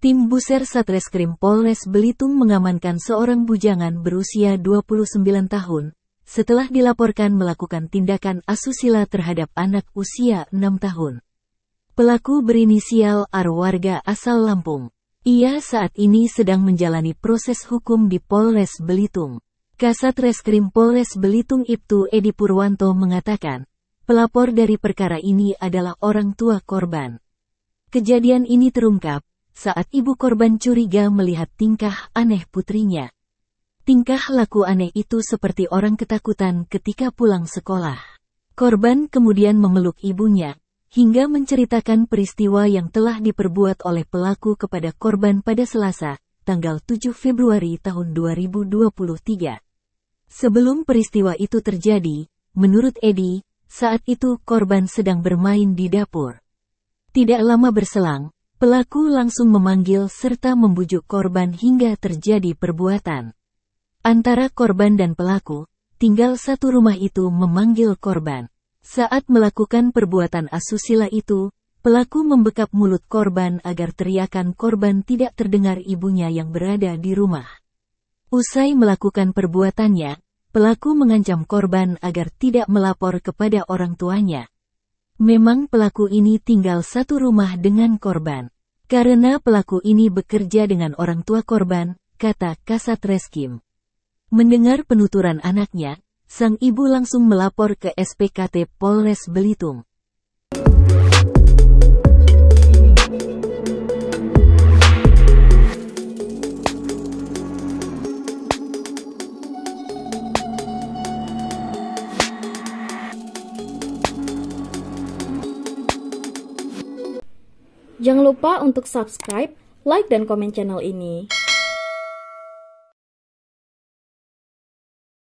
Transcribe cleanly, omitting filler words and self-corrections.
Tim Buser Satreskrim Polres Belitung mengamankan seorang bujangan berusia 29 tahun, setelah dilaporkan melakukan tindakan asusila terhadap anak usia 6 tahun. Pelaku berinisial R warga asal Lampung. Ia saat ini sedang menjalani proses hukum di Polres Belitung. Kasat Reskrim Polres Belitung Ibtu Edi Purwanto mengatakan, pelapor dari perkara ini adalah orang tua korban. Kejadian ini terungkap saat ibu korban curiga melihat tingkah aneh putrinya. Tingkah laku aneh itu seperti orang ketakutan ketika pulang sekolah. Korban kemudian memeluk ibunya, hingga menceritakan peristiwa yang telah diperbuat oleh pelaku kepada korban pada Selasa, tanggal 7 Februari tahun 2023. Sebelum peristiwa itu terjadi, menurut Edi, saat itu korban sedang bermain di dapur. Tidak lama berselang, pelaku langsung memanggil serta membujuk korban hingga terjadi perbuatan. Antara korban dan pelaku, tinggal satu rumah itu memanggil korban. Saat melakukan perbuatan asusila itu, pelaku membekap mulut korban agar teriakan korban tidak terdengar ibunya yang berada di rumah. Usai melakukan perbuatannya, pelaku mengancam korban agar tidak melapor kepada orang tuanya. Memang pelaku ini tinggal satu rumah dengan korban. Karena pelaku ini bekerja dengan orang tua korban, kata Kasat Reskrim. Mendengar penuturan anaknya, sang ibu langsung melapor ke SPKT Polres Belitung. Jangan lupa untuk subscribe, like, dan komen channel ini.